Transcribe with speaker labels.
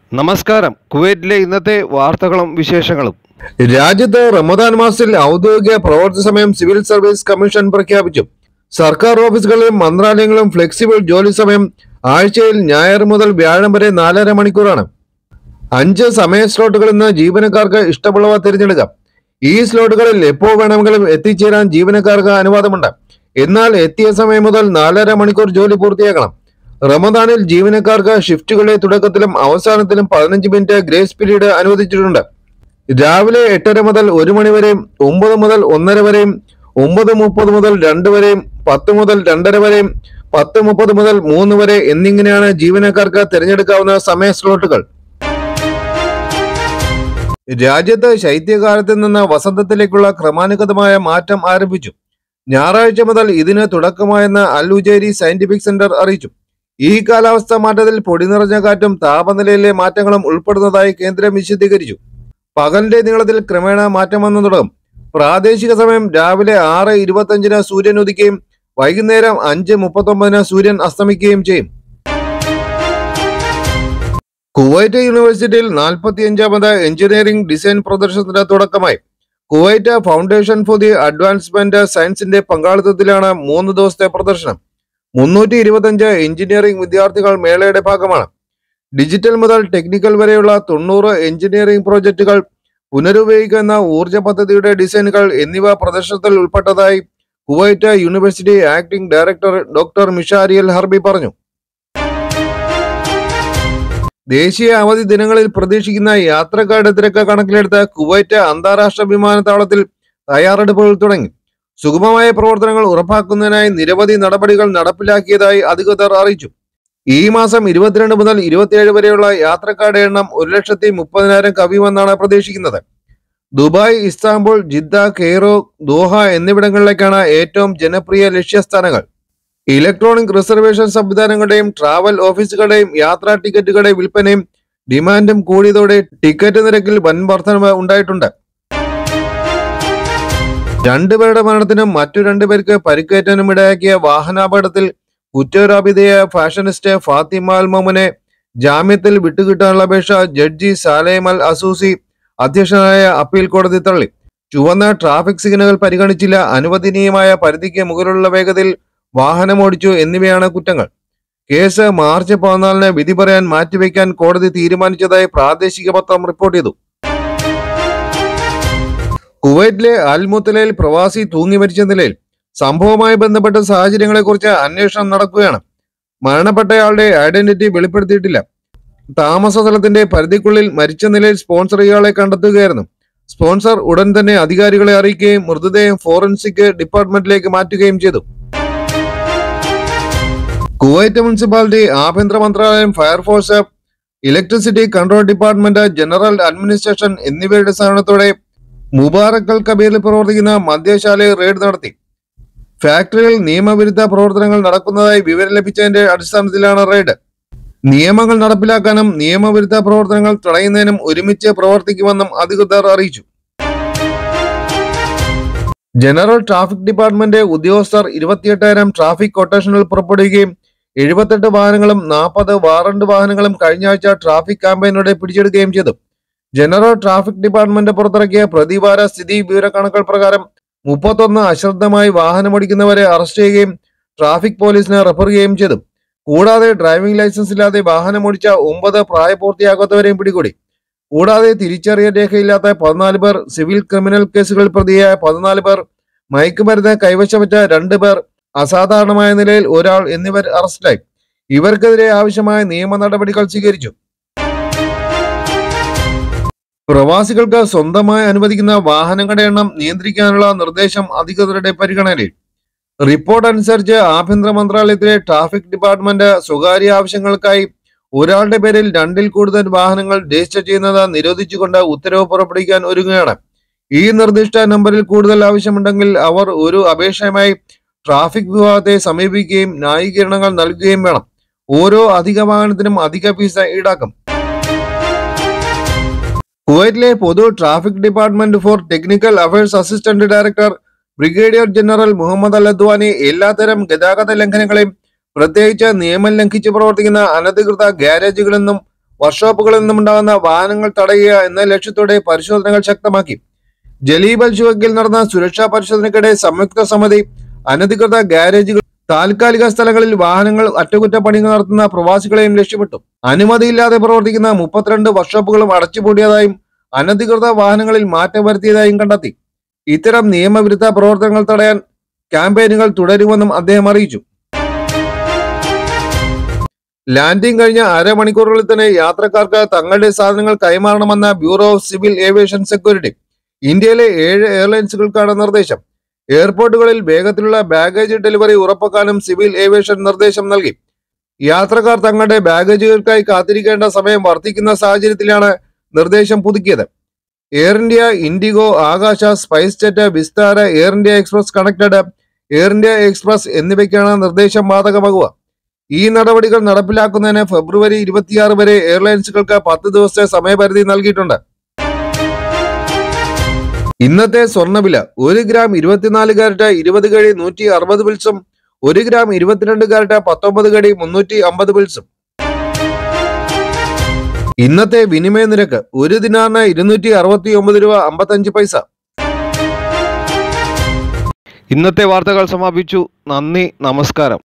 Speaker 1: നമസ്കാരം. കുവൈറ്റിലെ ഇന്നത്തെ വാർത്തകളും വിശേഷങ്ങളും.
Speaker 2: രാജ്യത്ത് റമദാൻ മാസത്തിൽ ഔദ്യോഗിക പ്രവർത്തി സമയം സിവിൽ സർവീസ് കമ്മീഷൻ പ്രഖ്യാപിച്ചു. സർക്കാർ ഓഫീസുകളിലും മന്ത്രാലയങ്ങളും ഫ്ലെക്സിബിൾ ജോലി സമയം ആഴ്ചയിൽ ഞായർ മുതൽ വ്യാഴം വരെ 4.5 മണിക്കൂറാണ്. 5 സമയ സ്ലോട്ടുകളിൽ നിന്ന് ജീവനക്കാർക്ക് ഇഷ്ടമുള്ളവ തിരഞ്ഞെടുക്കാം. ഈ സ്ലോട്ടുകളിൽ എപ്പോൾ വേണമെങ്കിലും എത്തിച്ചേരാൻ ജീവനക്കാർക്ക് അനുവാദമുണ്ട്. എന്നാൽ എത്തിയ സമയം മുതൽ 4.5 മണിക്കൂർ ജോലി പൂർത്തിയാക്കണം. റമദാനിൽ ജീവനക്കാർക്ക് ഷിഫ്റ്റുകളുടെ തുടക്കത്തിലും അവസാനത്തിലും 15 മിനിറ്റ് ഗ്രേസ് പീരീഡ് അനുവദിച്ചിട്ടുണ്ട്. രാവിലെ 8:30 മുതൽ 1 മണി വരെയും, 9 മുതൽ 1:30 വരെയും, 9:30 മുതൽ 2 വരെയും, 10 മുതൽ 2:30 വരെയും, 10:30 മുതൽ 3 വരെ എന്നിങ്ങനെയാണ് ജീവനക്കാർക്ക് തിരഞ്ഞെടുക്കാവുന്ന സമയ സ്ലോട്ടുകൾ. രാജ്യത്ത് ശൈത്യകാലത്ത് നിന്ന് വസന്തത്തിലേക്കുള്ള ക്രമാനുഗതമായ മാറ്റം ആരംഭിച്ചു. ഞായറാഴ്ച മുതൽ ഇതിന് തുടക്കമായെന്ന് അൽ ഉജൈരി സയന്റിഫിക് സെന്റർ അറിയിച്ചു. ഈ കാലാവസ്ഥാ മാറ്റത്തിൽ പൊടി നിറഞ്ഞ കാറ്റും താപനിലയിലെ മാറ്റങ്ങളും ഉൾപ്പെടുന്നതായി കേന്ദ്രം വിശദീകരിച്ചു. പകലിന്റെ നീളത്തിൽ ക്രമേണ മാറ്റം വന്നു തുടങ്ങും. പ്രാദേശിക സമയം രാവിലെ 6:25 സൂര്യൻ ഉദിക്കുകയും വൈകുന്നേരം 5:39 സൂര്യൻ അസ്തമിക്കുകയും ചെയ്യും. കുവൈറ്റ് യൂണിവേഴ്സിറ്റിയിൽ 45ാമത് എഞ്ചിനീയറിംഗ് ഡിസൈൻ പ്രദർശനത്തിന് തുടക്കമായി. Kuwait foundation for the advancement സയൻസിന്റെ പങ്കാളിത്തത്തിലാണ് 3 ദിവസത്തെ പ്രദർശനം. 325 എഞ്ചിനീയറിംഗ് വിദ്യാർത്ഥികൾ മേളയുടെ ഭാഗമാണ്. ഡിജിറ്റൽ മുതൽ ടെക്നിക്കൽ വരെയുള്ള 90 എഞ്ചിനീയറിംഗ് പ്രോജക്റ്റുകൾ, പുനരുപയോഗിക്കുന്ന ഊർജ പദ്ധതിയുടെ ഡിസൈനുകൾ എന്നിവ പ്രദർശനത്തിൽ ഉൾപ്പെട്ടതായി Kuwait university acting director doctor Mishari Al Harbi പറഞ്ഞു. ദേശീയ അവധി ദിനങ്ങളിൽ പ്രതീക്ഷിക്കുന്ന യാത്രക്കാരുടെ തിരക്ക് കണക്കിലെടുത്ത് കുവൈറ്റ് അന്താരാഷ്ട്ര വിമാനത്താവളത്തിൽ തയ്യാറെടുപ്പുകൾ തുടങ്ങി. സുഗമമായ പ്രവർത്തനങ്ങൾ ഉറപ്പാക്കുന്നതിനായി നിരവധി നടപടികൾ നടപ്പിലാക്കിയതായി അധികൃതർ അറിയിച്ചു. ഈ മാസം 22 മുതൽ 27 വരെയുള്ള യാത്രക്കാരുടെ എണ്ണം 1,30,000 കവിയുമെന്നാണ് പ്രതീക്ഷിക്കുന്നത്. Dubai, Istanbul, Jeddah, Cairo, Doha എന്നിവിടങ്ങളിലേക്കാണ് ഏറ്റവും ജനപ്രിയ ലക്ഷ്യസ്ഥാനങ്ങൾ. ഇലക്ട്രോണിക് റിസർവേഷൻ സംവിധാനങ്ങളുടെയും ട്രാവൽ ഓഫീസുകളുടെയും യാത്രാ ടിക്കറ്റുകളുടെ വിൽപ്പനയും ഡിമാൻഡും കൂടിയതോടെ ടിക്കറ്റ് നിരക്കിൽ വൻ വർധനവ് ഉണ്ടായിട്ടുണ്ട്. 2 പേരുടെ മരണത്തിനും മറ്റു 2 പേർക്ക് പരിക്കേറ്റാനും ഇടയാക്കിയ വാഹനാപകടത്തിൽ കുറ്റാരോപിതയായ ഫാഷനിസ്റ്റ് ഫാത്തിമ അൽ മൊമനെ ജാമ്യത്തിൽ വിട്ടുകിട്ടാനുള്ള അപേക്ഷ ജഡ്ജി സാലേം അൽ അസൂസി അധ്യക്ഷനായ അപ്പീൽ കോടതി തള്ളി. ചുവന്ന ട്രാഫിക് സിഗ്നലുകൾ പരിഗണിച്ചില്ല, അനുവദനീയമായ പരിധിക്ക് മുകളിലുള്ള വേഗതയിൽ വാഹനമോടിച്ചു എന്നിവയാണ് കുറ്റങ്ങൾ. കേസ് മാർച്ച് 14 വിധി പറയാൻ മാറ്റിവെക്കാൻ കോടതി തീരുമാനിച്ചതായി പ്രാദേശിക പത്രം റിപ്പോർട്ട് ചെയ്തു. കുവൈറ്റിലെ അൽ മുത്തലയിൽ പ്രവാസി തൂങ്ങി മരിച്ച നിലയിൽ. സംഭവവുമായി ബന്ധപ്പെട്ട സാഹചര്യങ്ങളെക്കുറിച്ച് അന്വേഷണം നടക്കുകയാണ്. മരണപ്പെട്ടയാളുടെ ഐഡന്റിറ്റി വെളിപ്പെടുത്തിയിട്ടില്ല. താമസ സ്ഥലത്തിന്റെ പരിധിക്കുള്ളിൽ മരിച്ച നിലയിൽ സ്പോൺസർ ഇയാളെ കണ്ടെത്തുകയായിരുന്നു. സ്പോൺസർ ഉടൻ തന്നെ അധികാരികളെ അറിയിക്കുകയും മൃതദേഹം ഫോറൻസിക് ഡിപ്പാർട്ട്മെന്റിലേക്ക് മാറ്റുകയും ചെയ്തു. കുവൈറ്റ് മുനിസിപ്പാലിറ്റി, ആഭ്യന്തര മന്ത്രാലയം, fire force, electricity control department, general administration എന്നിവയുടെ സഹകരണത്തോടെ മുബാറക് അൽ കബീറിൽ പ്രവർത്തിക്കുന്ന മദ്യശാലയിൽ റെയ്ഡ് നടത്തി. ഫാക്ടറിയിൽ നിയമവിരുദ്ധ പ്രവർത്തനങ്ങൾ നടക്കുന്നതായി വിവരം ലഭിച്ചതിന്റെ അടിസ്ഥാനത്തിലാണ് റെയ്ഡ്. നിയമങ്ങൾ നടപ്പിലാക്കാനും നിയമവിരുദ്ധ പ്രവർത്തനങ്ങൾ തടയുന്നതിനും ഒരുമിച്ച് പ്രവർത്തിക്കുമെന്നും അധികൃതർ അറിയിച്ചു. ജനറൽ ട്രാഫിക് ഡിപ്പാർട്ട്മെന്റ് ഉദ്യോഗസ്ഥർ 28,000 ട്രാഫിക് കൊട്ടേഷനുകൾ പുറപ്പെടുവിക്കുകയും 78 വാഹനങ്ങളും 40 വാറണ്ട് വാഹനങ്ങളും കഴിഞ്ഞ ആഴ്ച ട്രാഫിക് ക്യാമ്പയിനോടെ പിടിച്ചെടുക്കുകയും ചെയ്തു. ജനറൽ ട്രാഫിക് ഡിപ്പാർട്ട്മെന്റ് പുറത്തിറക്കിയ പ്രതിവാര സ്ഥിതി വിവരക്കണക്കുകൾ പ്രകാരം 31 അശ്രദ്ധമായി വാഹനമോടിക്കുന്നവരെ അറസ്റ്റ് ചെയ്യുകയും ട്രാഫിക് പോലീസിന് റെഫർ ചെയ്യുകയും ചെയ്തു. കൂടാതെ ഡ്രൈവിംഗ് ലൈസൻസ് ഇല്ലാതെ വാഹനമോടിച്ച 9 പ്രായപൂർത്തിയാകാത്തവരെയും പിടികൂടി. കൂടാതെ തിരിച്ചറിയൽ രേഖയില്ലാത്ത 14 പേർ, സിവിൽ ക്രിമിനൽ കേസുകളിൽ പ്രതിയായ 14 പേർ, മയക്കുമരുന്ന് കൈവശം വെച്ച 2 പേർ, അസാധാരണമായ നിലയിൽ ഒരാൾ എന്നിവർ അറസ്റ്റിലായി. ഇവർക്കെതിരെ ആവശ്യമായ നിയമ നടപടികൾ സ്വീകരിച്ചു. പ്രവാസികൾക്ക് സ്വന്തമായി അനുവദിക്കുന്ന വാഹനങ്ങളുടെ എണ്ണം നിയന്ത്രിക്കാനുള്ള നിർദ്ദേശം അധികൃതരുടെ പരിഗണനയിൽ. റിപ്പോർട്ട് അനുസരിച്ച് ആഭ്യന്തര മന്ത്രാലയത്തിലെ ട്രാഫിക് ഡിപ്പാർട്ട്മെന്റ് സ്വകാര്യ ആവശ്യങ്ങൾക്കായി ഒരാളുടെ പേരിൽ 2-ൽ കൂടുതൽ വാഹനങ്ങൾ രജിസ്റ്റർ ചെയ്യുന്നത് നിരോധിച്ചുകൊണ്ട് ഉത്തരവ് പുറപ്പെടുവിക്കാൻ ഒരുങ്ങുകയാണ്. ഈ നിർദ്ദിഷ്ട നമ്പറിൽ കൂടുതൽ ആവശ്യമുണ്ടെങ്കിൽ അവർ ഒരു അപേക്ഷയുമായി ട്രാഫിക് വിഭാഗത്തെ സമീപിക്കുകയും ന്യായീകരണങ്ങൾ നൽകുകയും വേണം. ഓരോ അധിക വാഹനത്തിനും അധിക ഫീസ് ഈടാക്കും. കുവൈറ്റിലെ പൊതു traffic department for technical affairs assistant director brigadier general Muhammad Al Adwani എല്ലാത്തരം ഗതാഗത ലംഘനങ്ങളെയും പ്രത്യേകിച്ച് നിയമം ലംഘിച്ച് പ്രവർത്തിക്കുന്ന അനധികൃത ഗ്യാരേജുകളിൽ നിന്നും വർക്ക്ഷോപ്പുകളിൽ നിന്നുമുണ്ടാകുന്ന വാഹനങ്ങൾ തടയുക എന്ന ലക്ഷ്യത്തോടെ പരിശോധനകൾ ശക്തമാക്കി. ജലീബൽ ചുവക്കിൽ നടന്ന സുരക്ഷാ പരിശോധനയ്ക്കിടെ സംയുക്ത സമിതി അനധികൃത ഗാരേജുകൾ, താൽക്കാലിക സ്ഥലങ്ങളിൽ വാഹനങ്ങൾ അറ്റകുറ്റപ്പണികൾ നടത്തുന്ന പ്രവാസികളെയും ലക്ഷ്യമിട്ടു. അനുമതിയില്ലാതെ പ്രവർത്തിക്കുന്ന 32 വർക്ക്ഷോപ്പുകളും അടച്ചുപൂട്ടിയതായും അനധികൃത വാഹനങ്ങളിൽ മാറ്റം വരുത്തിയതായും കണ്ടെത്തി. ഇത്തരം നിയമവിരുദ്ധ പ്രവർത്തനങ്ങൾ തടയാൻ ക്യാമ്പയിനുകൾ തുടരുമെന്നും അദ്ദേഹം അറിയിച്ചു. ലാൻഡിംഗ് കഴിഞ്ഞ അരമണിക്കൂറുകളിൽ തന്നെ യാത്രക്കാർക്ക് തങ്ങളുടെ സാധനങ്ങൾ കൈമാറണമെന്ന bureau of civil aviation security ഇന്ത്യയിലെ 7 എയർലൈൻസുകൾക്കാണ് നിർദ്ദേശം. എയർപോർട്ടുകളിൽ വേഗത്തിലുള്ള ബാഗേജ് ഡെലിവറി ഉറപ്പാക്കാനും സിവിൽ ഏവിയേഷൻ നിർദ്ദേശം നൽകി. യാത്രക്കാർ തങ്ങളുടെ ബാഗേജുകൾക്കായി കാത്തിരിക്കേണ്ട സമയം വർദ്ധിക്കുന്ന സാഹചര്യത്തിലാണ് നിർദ്ദേശം പുതുക്കിയത്. എയർ ഇന്ത്യ, ഇൻഡിഗോ, ആകാശ, സ്പൈസ് ജെറ്റ്, വിസ്താര, എയർ ഇന്ത്യ എക്സ്പ്രസ് കണക്റ്റഡ്, എയർ ഇന്ത്യ എക്സ്പ്രസ് എന്നിവയ്ക്കാണ് നിർദ്ദേശം ബാധകമാകുക. ഈ നടപടികൾ നടപ്പിലാക്കുന്നതിന് ഫെബ്രുവരി 26 വരെ എയർലൈൻസുകൾക്ക് 10 ദിവസത്തെ സമയപരിധി നൽകിയിട്ടുണ്ട്. ഇന്നത്തെ സ്വർണ്ണവില 1 ഗ്രാം 24 കാരറ്റ് 20 കടി 160 പിൽസും 1 ഗ്രാം 22 കാരറ്റ് 19 കടി 350 പിൽസും. ഇന്നത്തെ വിനിമയ നിരക്ക് 1 ദിനാറിന് 269 രൂപ 55 പൈസ.
Speaker 1: ഇന്നത്തെ വാർത്തകൾ സമാപിച്ചു. നന്ദി, നമസ്കാരം.